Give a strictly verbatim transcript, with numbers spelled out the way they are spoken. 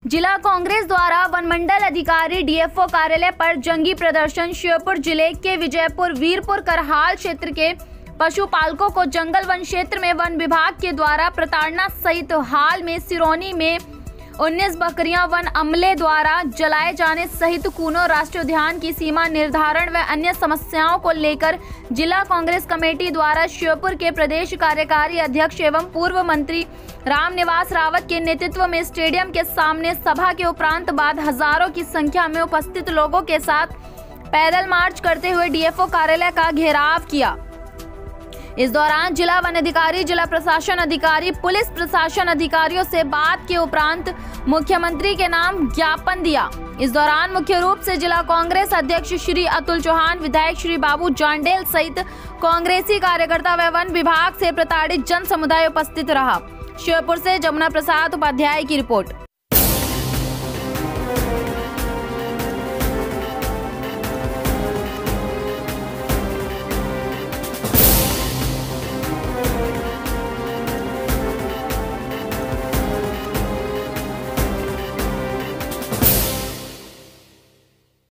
जिला कांग्रेस द्वारा वन मंडल अधिकारी डीएफओ कार्यालय पर जंगी प्रदर्शन। श्योपुर जिले के विजयपुर वीरपुर करहाल क्षेत्र के पशुपालकों को जंगल वन क्षेत्र में वन विभाग के द्वारा प्रताड़ना सहित हाल में सिरोनी में उन्नीस बकरियां वन अमले द्वारा जलाए जाने सहित कूनो राष्ट्रीय उद्यान की सीमा निर्धारण व अन्य समस्याओं को लेकर जिला कांग्रेस कमेटी द्वारा श्योपुर के प्रदेश कार्यकारी अध्यक्ष एवं पूर्व मंत्री रामनिवास रावत के नेतृत्व में स्टेडियम के सामने सभा के उपरांत बाद हजारों की संख्या में उपस्थित लोगों के साथ पैदल मार्च करते हुए डीएफओ कार्यालय का घेराव किया। इस दौरान जिला वन अधिकारी, जिला प्रशासन अधिकारी, पुलिस प्रशासन अधिकारियों से बात के उपरांत मुख्यमंत्री के नाम ज्ञापन दिया। इस दौरान मुख्य रूप से जिला कांग्रेस अध्यक्ष श्री अतुल चौहान, विधायक श्री बाबू जांडेल सहित कांग्रेसी कार्यकर्ता व वन विभाग से प्रताड़ित जन समुदाय उपस्थित रहा। श्योपुर से जमुना प्रसाद उपाध्याय की रिपोर्ट।